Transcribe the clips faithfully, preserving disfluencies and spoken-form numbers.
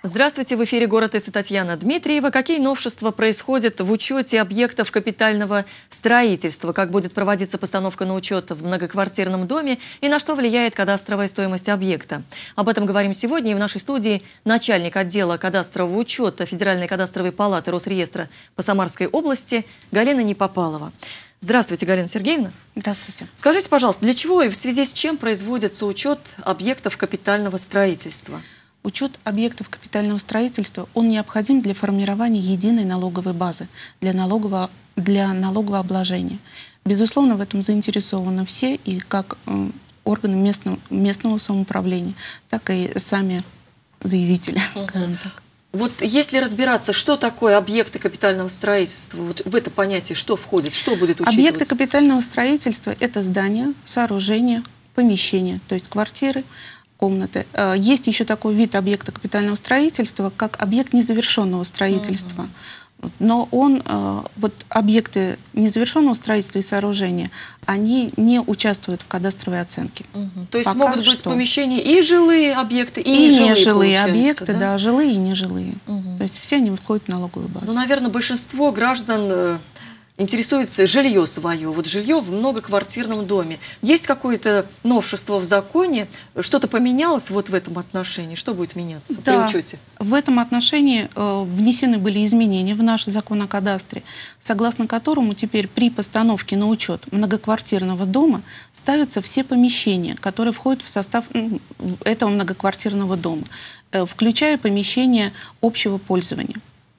Здравствуйте, в эфире «Город ИС» и Татьяна Дмитриева. Какие новшества происходят в учете объектов капитального строительства? Как будет проводиться постановка на учет в многоквартирном доме и на что влияет кадастровая стоимость объекта? Об этом говорим сегодня. И в нашей студии начальник отдела кадастрового учета Федеральной кадастровой палаты Росреестра по Самарской области Галина Непопалова. Здравствуйте, Галина Сергеевна. Здравствуйте. Скажите, пожалуйста, для чего и в связи с чем производится учет объектов капитального строительства? Учет объектов капитального строительства, он необходим для формирования единой налоговой базы, для налогового, для налогового обложения. Безусловно, в этом заинтересованы все, и как э, органы местного, местного самоуправления, так и сами заявители, uh-huh. скажем так. Вот если разбираться, что такое объекты капитального строительства, вот в это понятие что входит, что будет учитываться? Объекты капитального строительства – это здания, сооружения, помещения, то есть квартиры, комнаты. Есть еще такой вид объекта капитального строительства, как объект незавершенного строительства. Uh-huh. Но он, вот объекты незавершенного строительства и сооружения, они не участвуют в кадастровой оценке. Uh-huh. То есть Пока могут быть что. помещения и жилые объекты, и, и нежилые, нежилые объекты, да? да, жилые и нежилые. Uh-huh. То есть все они входят в налоговую базу. Ну, наверное, большинство граждан интересует жилье свое, вот жилье в многоквартирном доме. Есть какое-то новшество в законе? Что-то поменялось вот в этом отношении? Что будет меняться да, при учете? В этом отношении э, внесены были изменения в наш закон о кадастре, согласно которому теперь при постановке на учет многоквартирного дома ставятся все помещения, которые входят в состав ну, этого многоквартирного дома, э, включая помещения общего пользования.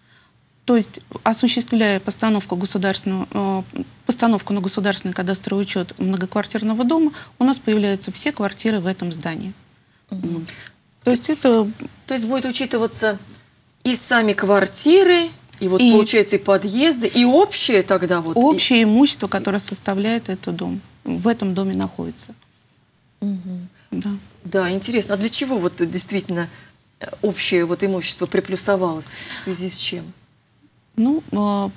То есть, осуществляя постановку, государственную, э, постановку на государственный кадастровый учет многоквартирного дома, у нас появляются все квартиры в этом здании. Угу. То есть, это... То есть будет учитываться и сами квартиры, и вот и получается и подъезды, и общее тогда вот... Общее и... имущество, которое составляет этот дом, в этом доме находится. Угу. Да. Да, интересно. А для чего вот действительно общее вот имущество приплюсовалось, в связи с чем? Ну, э...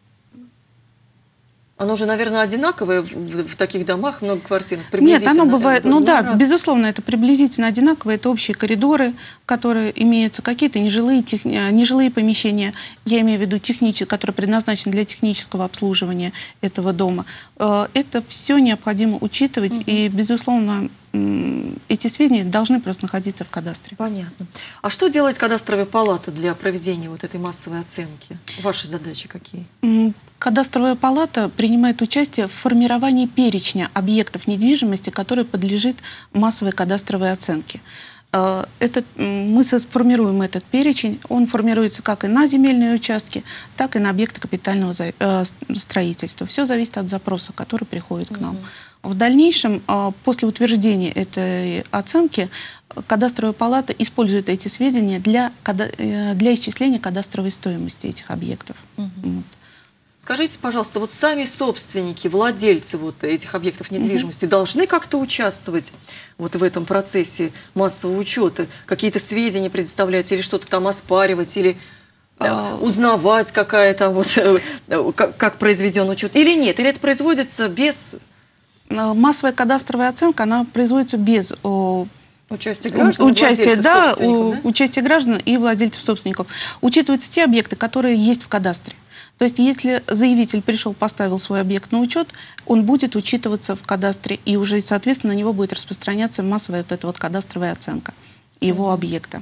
оно же, наверное, одинаковое в, в, в таких домах, многоквартирных, Нет, оно бывает, ну да, раз. безусловно, это приблизительно одинаково, это общие коридоры, которые имеются, какие-то нежилые, тех, нежилые помещения, я имею в виду технические, которые предназначены для технического обслуживания этого дома. Это все необходимо учитывать, угу. и, безусловно, эти сведения должны просто находиться в кадастре. Понятно. А что делает кадастровая палата для проведения вот этой массовой оценки? Ваши задачи какие? Кадастровая палата принимает участие в формировании перечня объектов недвижимости, который подлежит массовой кадастровой оценке. Этот, мы сформируем этот перечень, он формируется как и на земельные участки, так и на объекты капитального строительства. Все зависит от запроса, который приходит к нам. Угу. В дальнейшем, после утверждения этой оценки, кадастровая палата использует эти сведения для, для исчисления кадастровой стоимости этих объектов. Угу. Вот. Скажите, пожалуйста, вот сами собственники, владельцы вот этих объектов недвижимости угу. должны как-то участвовать вот в этом процессе массового учета? Какие-то сведения предоставлять или что-то там оспаривать, или а... узнавать, какая там вот, как, как произведен учет, или нет? Или это производится без... Массовая кадастровая оценка, она производится без... Участие граждан, участие, да, у, да? участие граждан и владельцев собственников. Учитываются те объекты, которые есть в кадастре. То есть, если заявитель пришел, поставил свой объект на учет, он будет учитываться в кадастре, и уже, соответственно, на него будет распространяться массовая вот эта вот кадастровая оценка его mm-hmm. объекта.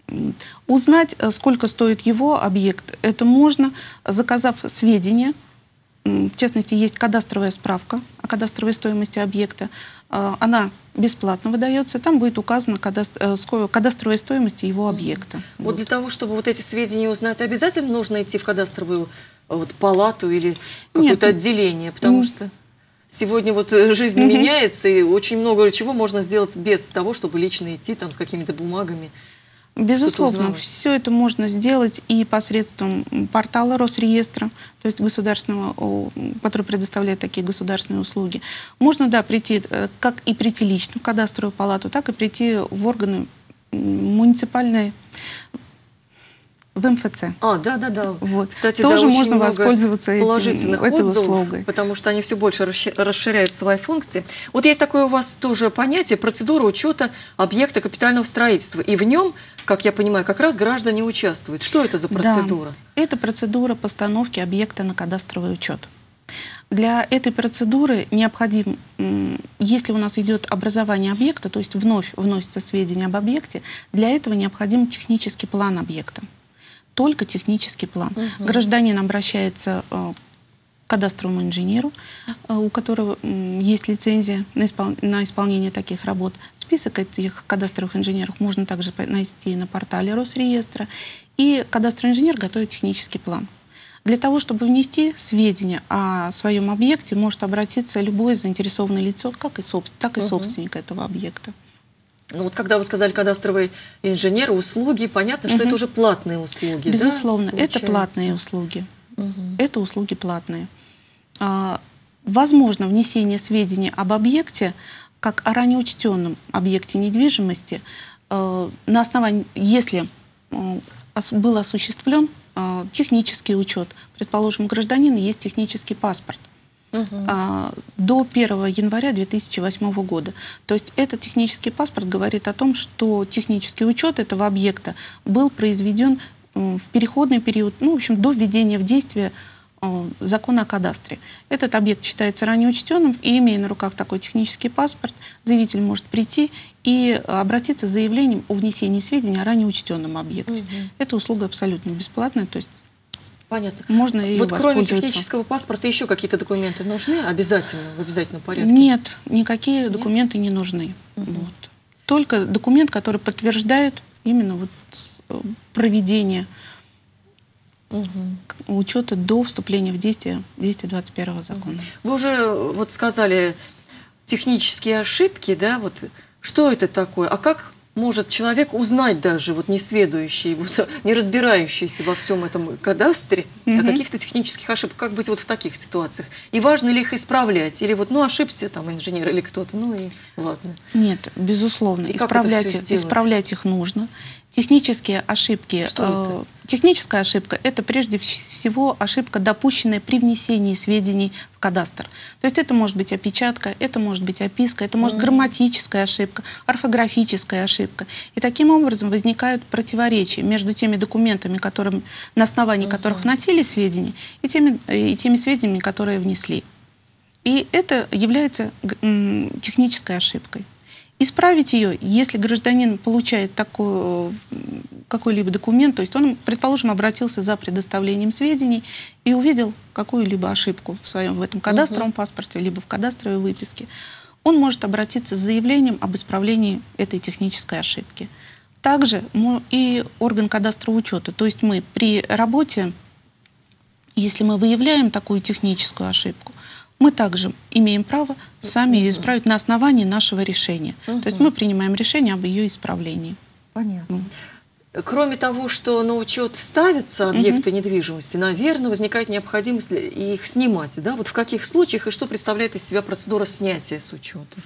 Узнать, сколько стоит его объект, это можно, заказав сведения. В частности, есть кадастровая справка о кадастровой стоимости объекта. Она бесплатно выдается. Там будет указана кадастровая стоимость его объекта. Вот, вот для того, чтобы вот эти сведения узнать, обязательно нужно идти в кадастровую вот, палату или какое-то отделение? Потому mm. что сегодня вот жизнь mm-hmm. меняется, и очень много чего можно сделать без того, чтобы лично идти там с какими-то бумагами. Безусловно, все это можно сделать и посредством портала Росреестра, то есть государственного, который предоставляет такие государственные услуги. Можно, да, прийти, как и прийти лично в кадастровую палату, так и прийти в органы муниципальной, в эм эф це. А, да-да-да. Вот. Кстати, тоже да, очень можно много воспользоваться этим, положительных этой отзывов, услугой. потому что они все больше расширяют свои функции. Вот есть такое у вас тоже понятие процедура учета объекта капитального строительства. И в нем, как я понимаю, как раз граждане участвуют. Что это за процедура? Да, это процедура постановки объекта на кадастровый учет. Для этой процедуры необходим, если у нас идет образование объекта, то есть вновь вносятся сведения об объекте, для этого необходим технический план объекта. Только технический план. Угу. Гражданин обращается к кадастровому инженеру, у которого есть лицензия на, испол... на исполнение таких работ. Список этих кадастровых инженеров можно также найти на портале Росреестра. И кадастровый инженер готовит технический план. Для того, чтобы внести сведения о своем объекте, может обратиться любое заинтересованное лицо, как и, собствен... так и угу. собственник этого объекта. Ну вот когда вы сказали кадастровый инженер, услуги, понятно, что угу. это уже платные услуги. Безусловно, да, это платные услуги. Угу. Это услуги платные. А, возможно внесение сведений об объекте, как о ранее учтенном объекте недвижимости, а, на основании, если а, был осуществлен а, технический учет, предположим, у гражданина есть технический паспорт, Uh-huh. а, до первого января две тысячи восьмого года. То есть этот технический паспорт говорит о том, что технический учет этого объекта был произведен в переходный период, ну, в общем, до введения в действие э, закона о кадастре. Этот объект считается ранее учтенным, и, имея на руках такой технический паспорт, заявитель может прийти и обратиться с заявлением о внесении сведений о ранее учтенном объекте. Uh-huh. Эта услуга абсолютно бесплатная, то есть понятно. Можно ее вот кроме технического паспорта еще какие-то документы нужны обязательно, в обязательном порядке? Нет, никакие документы Нет? не нужны. Угу. Вот. Только документ, который подтверждает именно вот проведение угу. учета до вступления в действие двести двадцать первого закона. Вы уже вот сказали технические ошибки, да, вот что это такое? А как может человек узнать даже, вот несведущий, вот, не разбирающийся во всем этом кадастре, mm-hmm. о каких-то технических ошибках, как быть вот в таких ситуациях? И важно ли их исправлять? Или вот, ну, ошибся там инженер или кто-то, ну и ладно. Нет, безусловно, исправлять, исправлять их нужно. Технические ошибки. Что это? Техническая ошибка – это прежде всего ошибка, допущенная при внесении сведений в кадастр. То есть это может быть опечатка, это может быть описка, это может mm-hmm. грамматическая ошибка, орфографическая ошибка. И таким образом возникают противоречия между теми документами, которым, на основании mm-hmm. которых вносили сведения, и теми, и теми сведениями, которые внесли. И это является технической ошибкой. Исправить ее, если гражданин получает такой, какой-либо документ, то есть он, предположим, обратился за предоставлением сведений и увидел какую-либо ошибку в своем в этом кадастровом uh-huh. паспорте, либо в кадастровой выписке, он может обратиться с заявлением об исправлении этой технической ошибки. Также и орган кадастрового учета, то есть мы при работе, если мы выявляем такую техническую ошибку, мы также имеем право сами ее исправить на основании нашего решения. Uh-huh. То есть мы принимаем решение об ее исправлении. Понятно. Uh-huh. Кроме того, что на учет ставятся объекты uh-huh. недвижимости, наверное, возникает необходимость их снимать. Да? Вот в каких случаях и что представляет из себя процедура снятия с учета?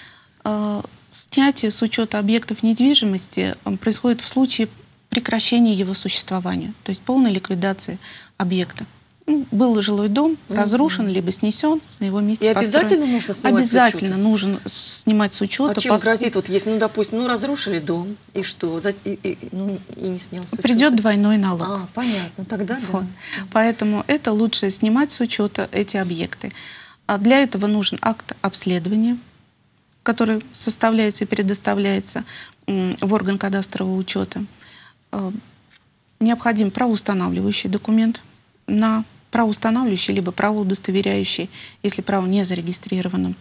Uh, снятие с учета объектов недвижимости происходит в случае прекращения его существования, то есть полной ликвидации объекта. Был жилой дом, mm-hmm. разрушен, либо снесен, на его месте И построен. Обязательно нужно снимать Обязательно с учета? нужно снимать с учета. А чем поскольку... грозит, вот если, ну, допустим, ну, разрушили дом, и что? И, и, ну, и не снял с учета? Придет двойной налог. А, понятно, тогда вот. да. Поэтому это лучше снимать с учета эти объекты. А для этого нужен акт обследования, который составляется и предоставляется в орган кадастрового учета. Необходим правоустанавливающий документ на правоустанавливающий, либо правоудостоверяющий, если право не зарегистрировано.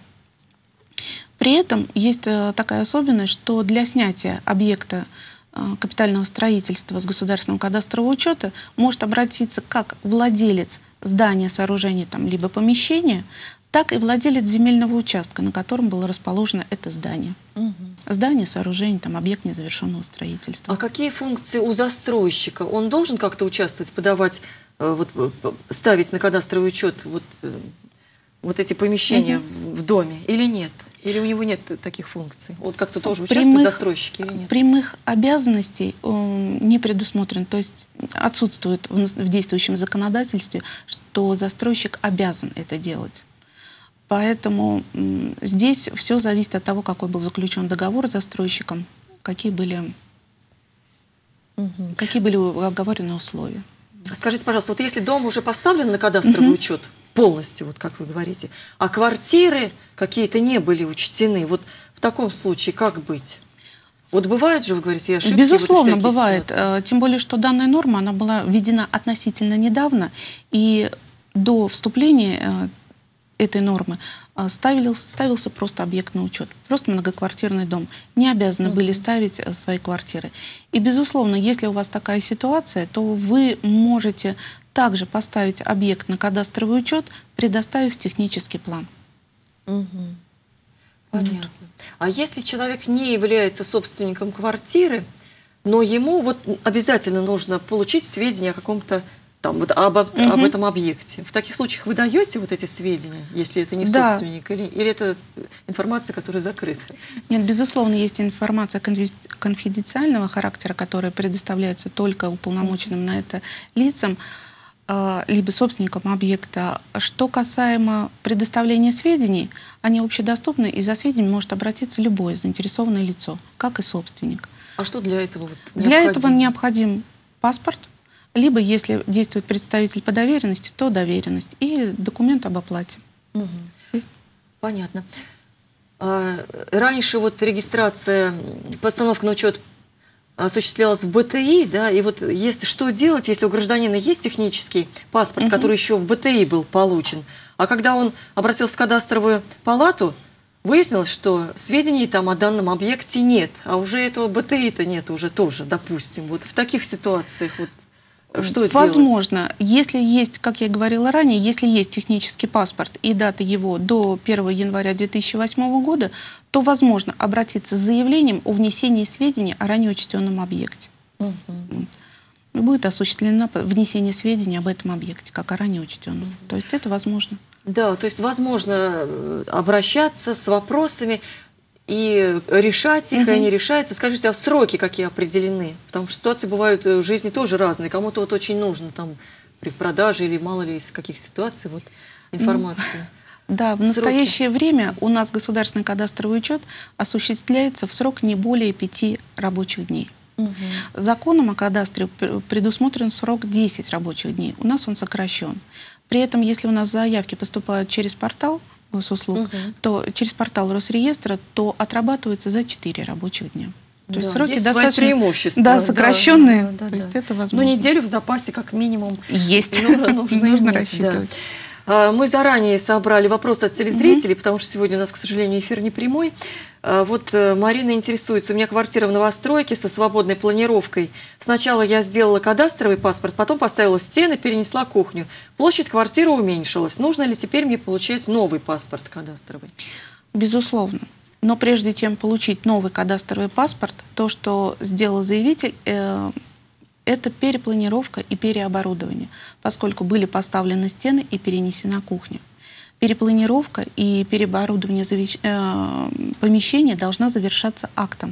При этом есть такая особенность, что для снятия объекта капитального строительства с государственного кадастрового учета может обратиться как владелец здания, сооружения, там, либо помещения, так и владелец земельного участка, на котором было расположено это здание. Угу. Здание, сооружение, там, объект незавершенного строительства. А какие функции у застройщика? Он должен как-то участвовать, подавать, вот, ставить на кадастровый учет вот, вот эти помещения угу. в доме или нет? Или у него нет таких функций? Вот как-то тоже Прямых, участвуют застройщики или нет? Прямых обязанностей э, не предусмотрено, то есть отсутствует в, в действующем законодательстве, что застройщик обязан это делать. Поэтому э, здесь все зависит от того, какой был заключен договор с застройщиком, какие были, угу. какие были оговорены условия. Скажите, пожалуйста, вот если дом уже поставлен на кадастровый угу. учет, полностью, вот как вы говорите, а квартиры какие-то не были учтены, вот в таком случае как быть? Вот бывают же, вы говорите, ошибки? Безусловно, вот бывает. Ситуации. Тем более, что данная норма, она была введена относительно недавно, и до вступления этой нормы ставился, ставился просто объект на учет, просто многоквартирный дом. Не обязаны uh-huh. были ставить свои квартиры. И, безусловно, если у вас такая ситуация, то вы можете также поставить объект на кадастровый учет, предоставив технический план. Uh-huh. Понятно. Вот. А если человек не является собственником квартиры, но ему вот обязательно нужно получить сведения о каком-то там, вот об, угу. об этом объекте. В таких случаях вы даете вот эти сведения, если это не да. собственник, или, или это информация, которая закрыта? Нет, безусловно, есть информация конфиденциального характера, которая предоставляется только уполномоченным на это лицам, либо собственникам объекта. Что касаемо предоставления сведений, они общедоступны, и за сведениями может обратиться любое заинтересованное лицо, как и собственник. А что для этого вот необходимо? Для этого необходим паспорт, либо, если действует представитель по доверенности, то доверенность и документ об оплате. Угу. Понятно. А, раньше вот регистрация, постановка на учет осуществлялась в бэ тэ и, да, и вот если что делать, если у гражданина есть технический паспорт, угу. который еще в бэ тэ и был получен, а когда он обратился в кадастровую палату, выяснилось, что сведений там о данном объекте нет, а уже этого бэ тэ и-то нет уже тоже, допустим. Вот в таких ситуациях вот что возможно, делать? Если есть, как я говорила ранее, если есть технический паспорт и дата его до первого января две тысячи восьмого года, то возможно обратиться с заявлением о внесении сведений о ранее учтенном объекте. Угу. Будет осуществлено внесение сведений об этом объекте, как о ранее учтенном. Угу. То есть это возможно. Да, то есть возможно обращаться с вопросами и решать их, угу. и они решаются. Скажите, а сроки какие определены? Потому что ситуации бывают в жизни тоже разные. Кому-то вот очень нужно там при продаже или мало ли из каких ситуаций вот информации. Да, в настоящее время у нас государственный кадастровый учет осуществляется в срок не более пяти рабочих дней. Угу. Законом о кадастре предусмотрен срок десять рабочих дней. У нас он сокращен. При этом, если у нас заявки поступают через портал госуслуг, угу. то через портал Росреестра, то отрабатывается за четыре рабочих дня. То да, есть сроки есть достаточно преимущества. Да, сокращенные. Да, да, да, то есть да. это возможно. Ну, неделю в запасе как минимум. Есть. Нужно, нужно, нужно рассчитывать. Да. Мы заранее собрали вопросы от телезрителей, угу. потому что сегодня у нас, к сожалению, эфир не прямой. Вот Марина интересуется. У меня квартира в новостройке со свободной планировкой. Сначала я сделала кадастровый паспорт, потом поставила стены, перенесла кухню. Площадь квартиры уменьшилась. Нужно ли теперь мне получать новый паспорт кадастровый? Безусловно. Но прежде чем получить новый кадастровый паспорт, то, что сделал заявитель, э, это перепланировка и переоборудование, поскольку были поставлены стены и перенесена кухня. Перепланировка и переоборудование э, помещения должна завершаться актом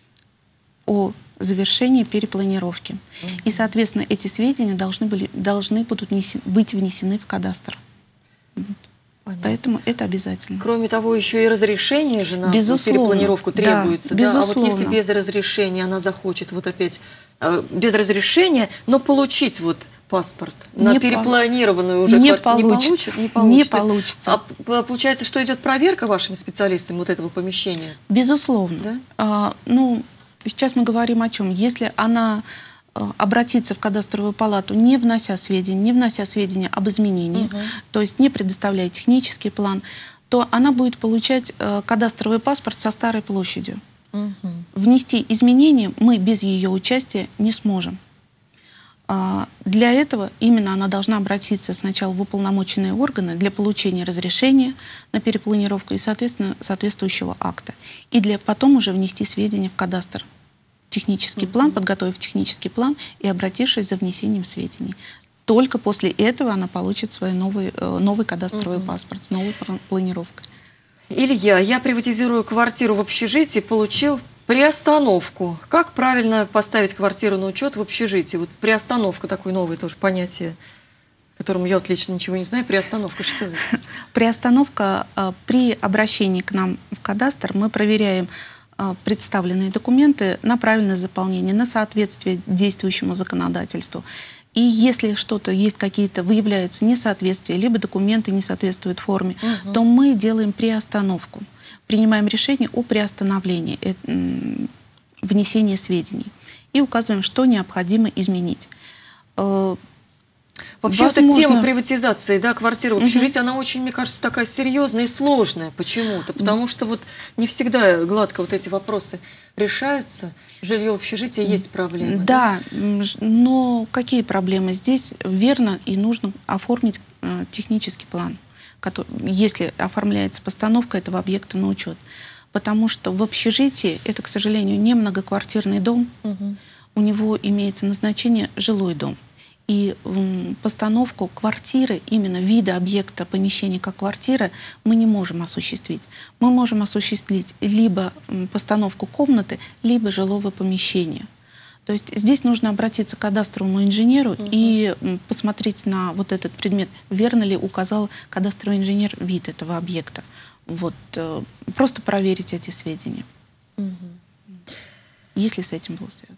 о завершении перепланировки. Mm-hmm. И, соответственно, эти сведения должны, были, должны будут внесен, быть внесены в кадастр. Понятно. Поэтому это обязательно. Кроме того, еще и разрешение же на перепланировку требуется. Да, да? А вот если без разрешения она захочет вот опять э, без разрешения, но получить вот паспорт на не перепланированную уже не квартиру получится. не получится. Не получится. Не получится. А получается, что идет проверка вашими специалистами вот этого помещения? Безусловно. Да? А, ну, сейчас мы говорим о чем? Если она обратиться в кадастровую палату, не внося сведения, не внося сведения об изменениях, угу. то есть не предоставляя технический план, то она будет получать э, кадастровый паспорт со старой площадью. Угу. Внести изменения мы без ее участия не сможем. А, для этого именно она должна обратиться сначала в уполномоченные органы для получения разрешения на перепланировку и, соответственно, соответствующего акта. И для потом уже внести сведения в кадастр. Технический uh-huh. план, подготовив технический план и обратившись за внесением сведений. Только после этого она получит свой новый, новый кадастровый uh-huh. паспорт с новой планировкой. Илья, я приватизирую квартиру в общежитии, получил приостановку. Как правильно поставить квартиру на учет в общежитии? Вот приостановка, такое новое тоже понятие, которому я вот лично ничего не знаю. Приостановка, что это? Приостановка э, при обращении к нам в кадастр мы проверяем э, представленные документы на правильное заполнение, на соответствие действующему законодательству. И если что-то есть, какие-то выявляются несоответствия, либо документы не соответствуют форме, угу. то мы делаем приостановку, принимаем решение о приостановлении э, э, внесения сведений и указываем, что необходимо изменить. Э, Вообще, Возможно... эта тема приватизации, да, квартиры в общежитии, угу. она очень, мне кажется, такая серьезная и сложная почему-то, потому что вот не всегда гладко вот эти вопросы решаются. Жилье в общежитии есть проблемы. Да, да, но какие проблемы? Здесь верно и нужно оформить э, технический план, который, если оформляется постановка этого объекта на учет. Потому что в общежитии это, к сожалению, не многоквартирный дом, угу. у него имеется назначение жилой дом. И м, постановку квартиры, именно вида объекта помещения как квартира, мы не можем осуществить. Мы можем осуществить либо м, постановку комнаты, либо жилого помещения. То есть здесь нужно обратиться к кадастровому инженеру угу. и м, посмотреть на вот этот предмет, верно ли указал кадастровый инженер вид этого объекта. Вот, э, просто проверить эти сведения, угу. если с этим было связано.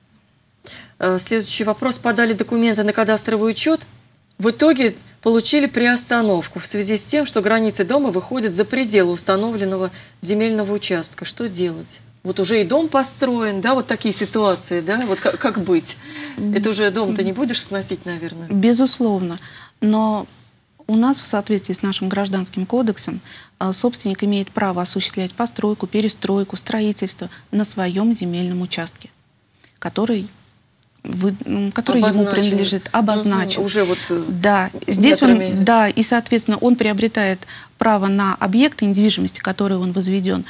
Следующий вопрос. Подали документы на кадастровый учет. В итоге получили приостановку в связи с тем, что границы дома выходят за пределы установленного земельного участка. Что делать? Вот уже и дом построен, да, вот такие ситуации, да, вот как, как быть? Это уже дом-то не будешь сносить, наверное? Безусловно. Но у нас в соответствии с нашим гражданским кодексом собственник имеет право осуществлять постройку, перестройку, строительство на своем земельном участке, который... Вы, который ему принадлежит, обозначен. Угу, уже вот да, здесь он, да, и, соответственно, он приобретает право на объекты недвижимости, который он возведен,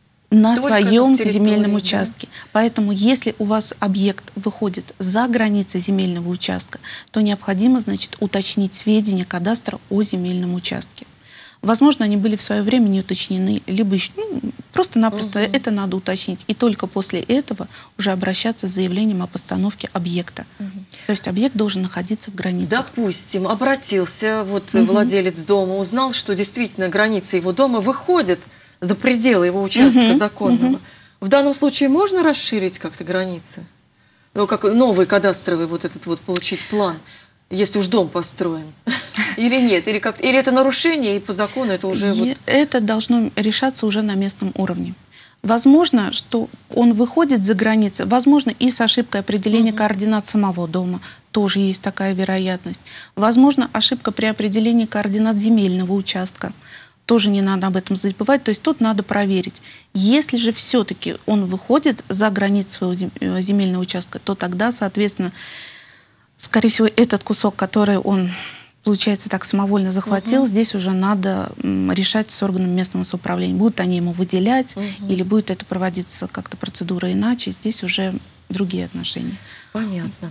на Только своем на земельном участке. Да? Поэтому, если у вас объект выходит за границы земельного участка, то необходимо, значит, уточнить сведения кадастра о земельном участке. Возможно, они были в свое время не уточнены, либо еще, ну, просто-напросто угу. это надо уточнить. И только после этого уже обращаться с заявлением о постановке объекта. Угу. То есть объект должен находиться в границах. Допустим, обратился вот угу. владелец дома, узнал, что действительно границы его дома выходят за пределы его участка угу. законного. Угу. В данном случае можно расширить как-то границы? Ну, как новый кадастровый вот этот вот получить план, если уж дом построен? Или нет? Или, как или это нарушение, и по закону это уже... И вот... Это должно решаться уже на местном уровне. Возможно, что он выходит за границы, возможно, и с ошибкой определения угу. координат самого дома. Тоже есть такая вероятность. Возможно, ошибка при определении координат земельного участка. Тоже не надо об этом забывать. То есть тут надо проверить. Если же все-таки он выходит за границы своего земельного участка, то тогда, соответственно, скорее всего, этот кусок, который он, получается, так самовольно захватил, угу. здесь уже надо решать с органами местного самоуправления. Будут они ему выделять, угу. или будет это проводиться как-то процедура иначе. Здесь уже другие отношения. Понятно.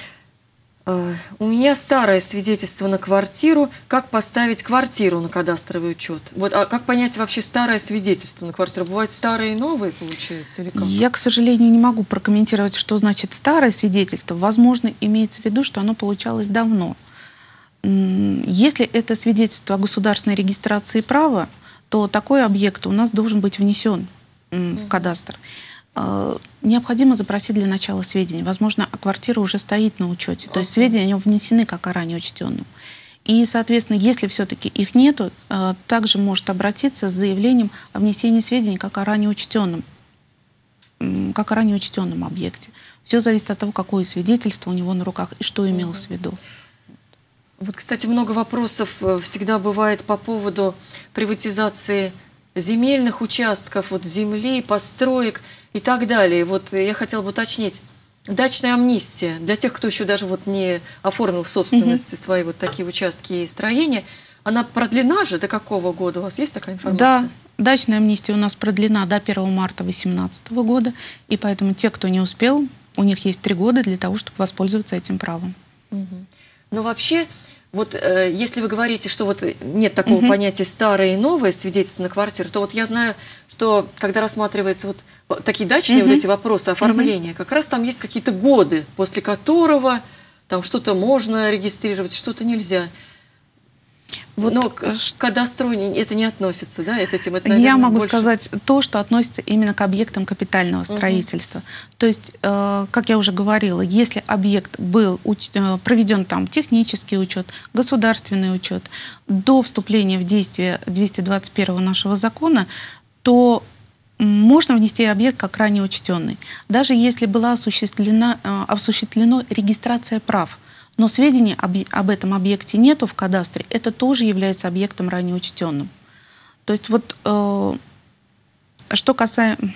У меня старое свидетельство на квартиру. Как поставить квартиру на кадастровый учет? Вот, а как понять вообще старое свидетельство на квартиру? Бывают старые и новые, получается, или как? Я, к сожалению, не могу прокомментировать, что значит старое свидетельство. Возможно, имеется в виду, что оно получалось давно. Если это свидетельство о государственной регистрации права, то такой объект у нас должен быть внесен в кадастр. Необходимо запросить для начала сведения. Возможно, квартира уже стоит на учете, то есть сведения о нем внесены как о ранее учтенном. И, соответственно, если все-таки их нету, также может обратиться с заявлением о внесении сведений как о ранее учтенном, как о ранее учтенном объекте. Все зависит от того, какое свидетельство у него на руках и что имелось в виду. Вот, кстати, много вопросов всегда бывает по поводу приватизации земельных участков, вот земли, построек и так далее. Вот я хотела бы уточнить, дачная амнистия для тех, кто еще даже вот не оформил в собственности mm-hmm. свои вот такие участки и строения, она продлена же до какого года? У вас есть такая информация? Да, дачная амнистия у нас продлена до первого марта две тысячи восемнадцатого года, и поэтому те, кто не успел, у них есть три года для того, чтобы воспользоваться этим правом. Mm-hmm. Но вообще... Вот э, если вы говорите, что вот нет такого Мгм. понятия старое и новое свидетельство на квартиру, то вот я знаю, что когда рассматриваются вот вот такие дачные Мгм. вот эти вопросы оформления, как раз там есть какие-то годы, после которого там что-то можно регистрировать, что-то нельзя. Вот, Но к, э, к кадастру не- это не относится, да? Это, этим, это, Я наверное, могу больше... сказать то, что относится именно к объектам капитального строительства. То есть, э, как я уже говорила, если объект был уч- э, проведен там технический учет, государственный учет до вступления в действие двести двадцать первого нашего закона, то м, можно внести объект как ранее учтенный. Даже если была осуществлена, э, осуществлена регистрация прав, но сведений об, об этом объекте нету в кадастре, это тоже является объектом ранее учтенным. То есть вот э, что касаемо...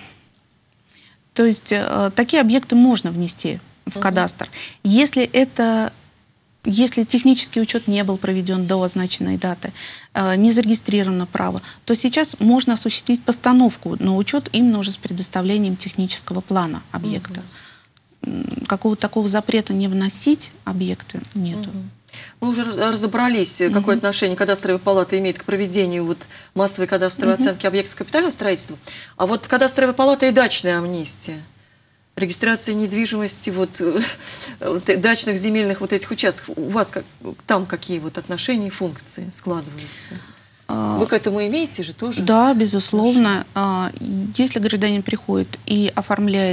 То есть э, такие объекты можно внести в Мгм. кадастр. Если это... Если технический учет не был проведен до означенной даты, э, не зарегистрировано право, то сейчас можно осуществить постановку на учет именно уже с предоставлением технического плана объекта. М, Какого-то такого запрета не вносить объекты нету. Мгм. Мы уже раз- разобрались, какое Мгм. отношение кадастровая палата имеет к проведению вот массовой кадастровой Мгм. оценки объектов капитального строительства. А вот кадастровая палата и дачная амнистия. Регистрация недвижимости, вот, э, вот, э, дачных земельных вот этих участков. У вас как, там какие вот отношения и функции складываются? А, Вы к этому имеете же тоже? Да, безусловно. А, Если гражданин приходит и оформляет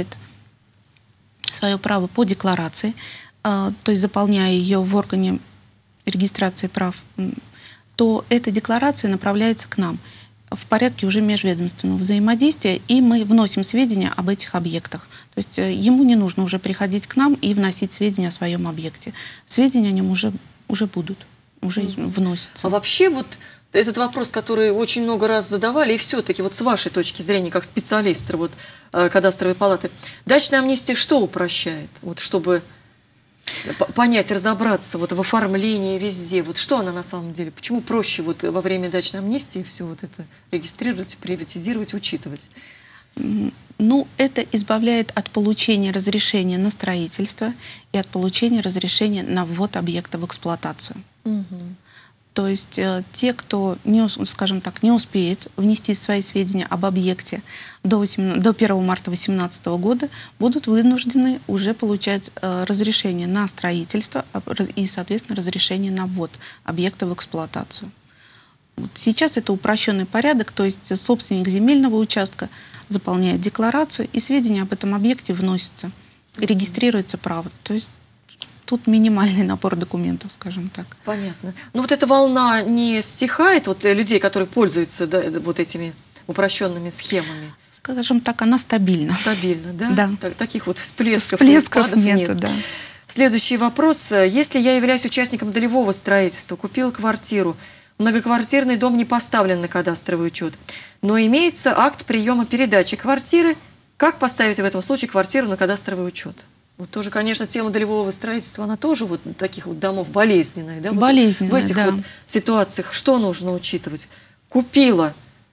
свое право по декларации, а, то есть заполняя ее в органе регистрации прав, м, то эта декларация направляется к нам в порядке уже межведомственного взаимодействия, и мы вносим сведения об этих объектах. То есть э, ему не нужно уже приходить к нам и вносить сведения о своем объекте. Сведения о нем уже, уже будут, уже вносятся. А вообще вот этот вопрос, который очень много раз задавали, и все-таки вот с вашей точки зрения, как специалиста вот, э, кадастровой палаты, дачная амнистия что упрощает? Вот чтобы п- понять, разобраться вот в оформлении везде, вот что она на самом деле, почему проще вот во время дачной амнистии все вот это регистрировать, приватизировать, учитывать? М, Ну, это избавляет от получения разрешения на строительство и от получения разрешения на ввод объекта в эксплуатацию. Мгм. То есть э, те, кто, не, ус- скажем так, не успеет внести свои сведения об объекте до, восемнадцатого до первого марта две тысячи восемнадцатого года, будут вынуждены уже получать э, разрешение на строительство а, раз- и, соответственно, разрешение на ввод объекта в эксплуатацию. Вот сейчас это упрощенный порядок, то есть собственник земельного участка заполняет декларацию, и сведения об этом объекте вносятся, регистрируется право. То есть тут минимальный набор документов, скажем так. Понятно. Ну вот эта волна не стихает, вот э, людей, которые пользуются да, э, вот этими упрощенными схемами? Скажем так, она стабильна. Стабильно, да? Да. Так- таких вот всплесков, Всплесков распадов нету, нет. да. Следующий вопрос. Если я являюсь участником долевого строительства, купил квартиру, многоквартирный дом не поставлен на кадастровый учет, но имеется акт приема передачи квартиры, как поставить в этом случае квартиру на кадастровый учет? Вот тоже, конечно, тема долевого строительства, она тоже вот таких вот домов болезненная. Да? Вот Болезненная, в этих да. вот ситуациях что нужно учитывать? Купила,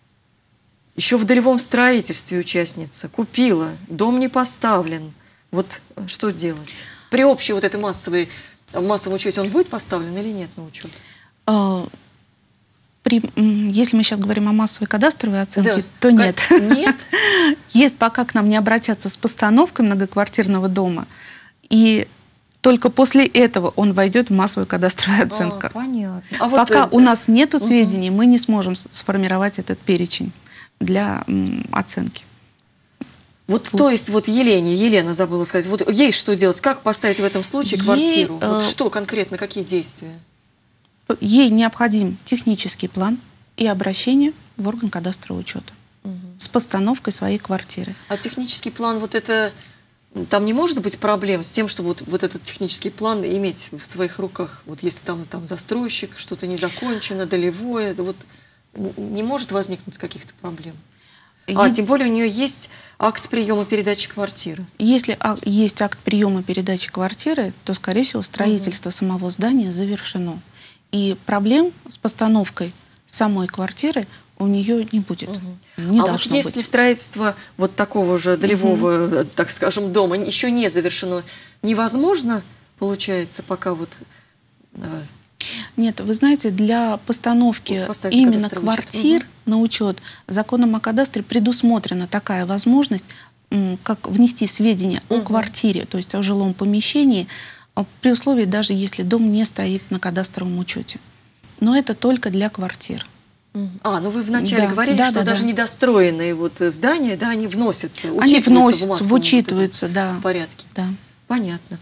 еще в долевом строительстве участница, купила, дом не поставлен. Вот что делать? При общей вот этой массовой, массовом учете он будет поставлен или нет на учет? А, при- м, если мы сейчас говорим о массовой кадастровой оценке, Да. то Как- нет. Нет? Е- Пока к нам не обратятся с постановкой многоквартирного дома, и только после этого он войдет в массовую кадастровую оценку. А, понятно. А вот, Пока э, у нас нет мгм. сведений, мы не сможем с- сформировать этот перечень для м, оценки. Вот, то есть, вот Елене, Елена забыла сказать, вот ей что делать? Как поставить в этом случае Ей, квартиру? Вот э, что конкретно, какие действия? Ей необходим технический план и обращение в орган кадастрового учета с постановкой своей квартиры. А технический план, вот это, там не может быть проблем с тем, чтобы вот, вот этот технический план иметь в своих руках? Вот если там, там застройщик, что-то не закончено, долевое, да вот н- не может возникнуть каких-то проблем? А, Е- тем более у нее есть акт приема передачи квартиры. Если а- есть акт приема передачи квартиры, то, скорее всего, строительство самого здания завершено. И проблем с постановкой самой квартиры у нее не будет. Не а вот должно если быть. строительство вот такого же долевого, э, так скажем, дома еще не завершено, невозможно, получается, пока вот... э, Нет, вы знаете, для постановки Поставить именно кадастровый квартир учет. на учет законом о кадастре предусмотрена такая возможность, м, как внести сведения о Мгм. квартире, то есть о жилом помещении, а, при условии, даже если дом не стоит на кадастровом учете. Но это только для квартир. Мгм. А, ну вы вначале Да, говорили, да, что да, даже да. недостроенные вот здания, да, они вносятся, Они учитываются в вносятся, массовом вот этом вычитываются, да. порядке. Да. Понятно.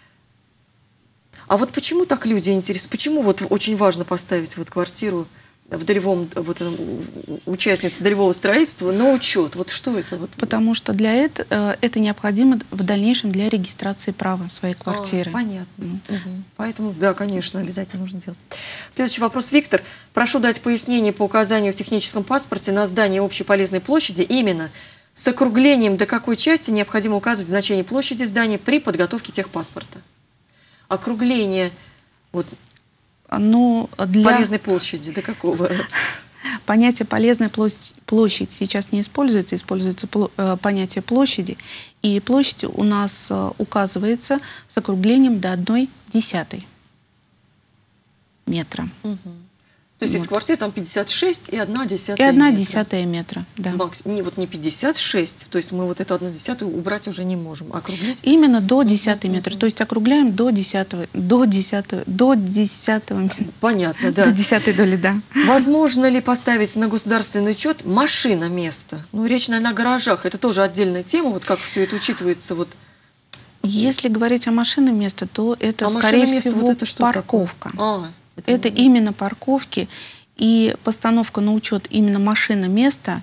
А вот почему так люди интересуются? Почему вот очень важно поставить вот квартиру в долевом, вот, участнице долевого строительства на учет? Вот что это? Вот? Потому что для этого это необходимо в дальнейшем для регистрации права своей квартиры. А, понятно. Mm. Угу. Поэтому, да, конечно, обязательно нужно делать. Следующий вопрос. Виктор, прошу дать пояснение по указанию в техническом паспорте на здание общеполезной площади именно с округлением, до какой части необходимо указывать значение площади здания при подготовке техпаспорта. Округление вот, Но для... полезной площади до какого? Понятие «полезная площадь» сейчас не используется, используется понятие «площади». И площадь у нас указывается с округлением до одной десятой метра. Угу. То есть, Вот. из квартиры там пятьдесят шесть и одна десятая И одна метра. десятая метра, да. Макс, не, вот не пятьдесят шесть, то есть мы вот эту одну десятую убрать уже не можем, округлить. Именно до десятой метра, то есть округляем до десятого, до десятого, до десятого, Понятно, да. до десятой доли, да. Возможно ли поставить на государственный учет машина место? Ну, речь, наверное, о гаражах, это тоже отдельная тема, вот как все это учитывается, вот. Если говорить о машинном месте, то это, А скорее машинное всего, вот это что парковка. А, это Это именно парковки, и постановка на учет именно машины места,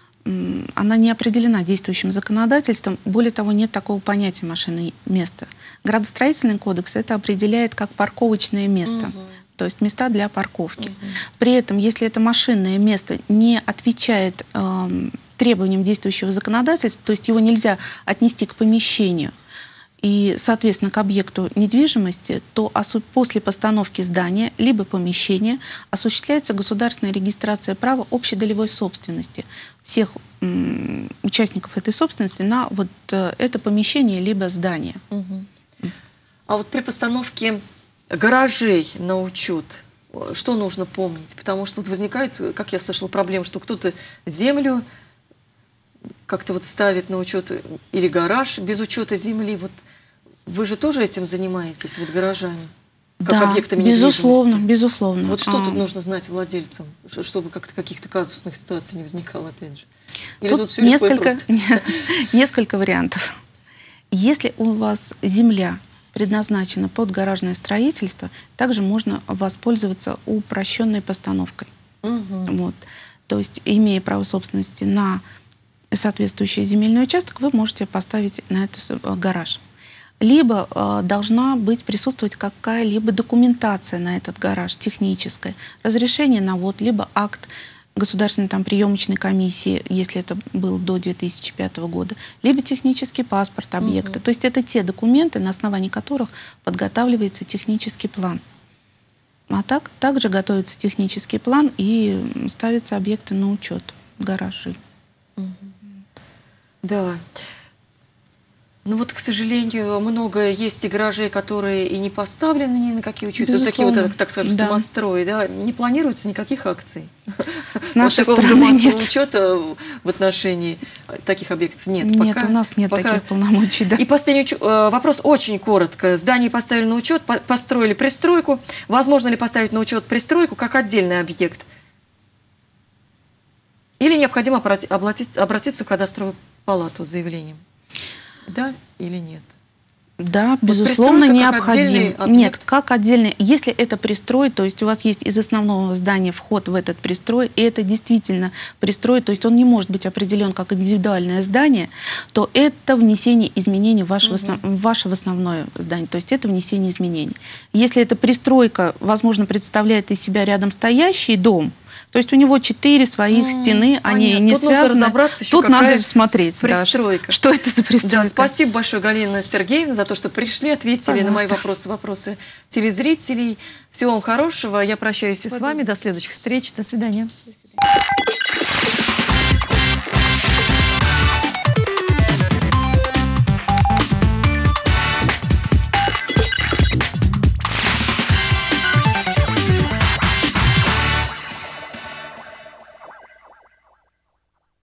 м, она не определена действующим законодательством. Более того, нет такого понятия машины места. Градостроительный кодекс это определяет как парковочное место, Мгм. то есть места для парковки. Мгм. При этом, если это машинное место не отвечает эм, требованиям действующего законодательства, то есть его нельзя отнести к помещению, и, соответственно, к объекту недвижимости, то после постановки здания либо помещения осуществляется государственная регистрация права общедолевой собственности всех м, участников этой собственности на вот э, это помещение либо здание. Угу. А вот при постановке гаражей на учет, что нужно помнить? Потому что вот возникает, как я слышала, проблема, что кто-то землю как-то вот ставит на учет или гараж без учета земли. Вот вы же тоже этим занимаетесь, вот гаражами, как Да, объектами безусловно, недвижимости? безусловно. Вот что А, тут нужно знать владельцам, ш- чтобы как-то каких-то казусных ситуаций не возникало, опять же? Или Тут тут все легко и несколько, просто? несколько вариантов. Если у вас земля предназначена под гаражное строительство, также можно воспользоваться упрощенной постановкой. Мгм. Вот. То есть, имея право собственности на соответствующий земельный участок, вы можете поставить на это с- э, гараж. Либо э, должна быть присутствовать какая-либо документация на этот гараж, техническая, разрешение на ввод, либо акт государственной там, приемочной комиссии, если это было до две тысячи пятого года, либо технический паспорт объекта. Мгм. То есть это те документы, на основании которых подготавливается технический план. А так, также готовится технический план и м, ставятся объекты на учет, гаражи. Да. Ну вот, к сожалению, много есть и гаражей, которые и не поставлены ни на какие учеты. Вот такие вот, Безусловно. так скажем, Да. самострои. Да? Не планируется никаких акций. С нашей вот такого же стороны массового нет. учета в отношении таких объектов нет. Нет, пока, у нас нет пока... таких полномочий. Да. И последний учё- э, вопрос очень коротко. Здание поставили на учет, по- построили пристройку. Возможно ли поставить на учет пристройку как отдельный объект? Или необходимо обрати- обратиться, обратиться в кадастровую палату с заявлением? Да или нет? Да, Вот безусловно, пристройка как отдельный необходимо. объект? Нет, как отдельный. Если это пристрой, то есть у вас есть из основного здания вход в этот пристрой, и это действительно пристрой, то есть он не может быть определен как индивидуальное здание, то это внесение изменений в ваше, Мгм. основ- в ваше в основное здание, то есть это внесение изменений. Если эта пристройка, возможно, представляет из себя рядом стоящий дом, то есть у него четыре своих М, стены, они понятно. не Тут нужно связаны. разобраться еще, Тут какая надо смотреть, да, пристройка. что это за пристройка. Да, спасибо большое, Галина Сергеевна, за то, что пришли, ответили на мои Пожалуйста. вопросы, вопросы телезрителей. Всего вам хорошего. Я прощаюсь и с вами. До следующих встреч. До свидания. До свидания.